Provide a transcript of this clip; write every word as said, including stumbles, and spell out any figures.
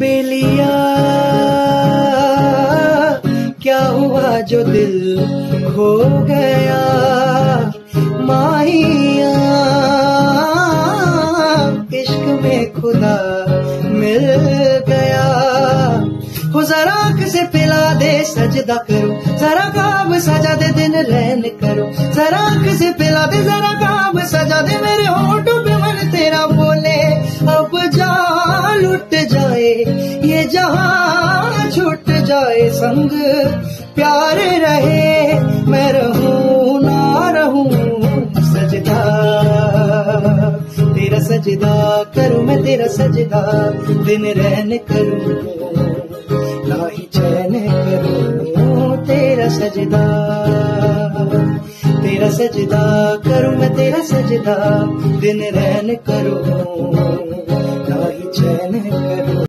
बेलिया क्या हुआ जो दिल खो गया, माहिया इश्क में खुदा मिल गया। हो जरा से पिला दे सजदा करो, जरा काब सजा दे दिन रहन करो, जरा से पिला दे जरा काब सजा दे, मेरे होठों पे मन तेरा बोले अब जा लुट जाए ये जहां, छूट जाए संग प्यार रहे, मैं रहूं ना रहूं सजदा तेरा, सजदा करूं मैं तेरा सजदा, दिन रहन करूं ना ही चैन करूं तेरा सजदा, तेरा सजदा करूं मैं तेरा सजदा, दिन रहन करूं ना ही चैन करूं।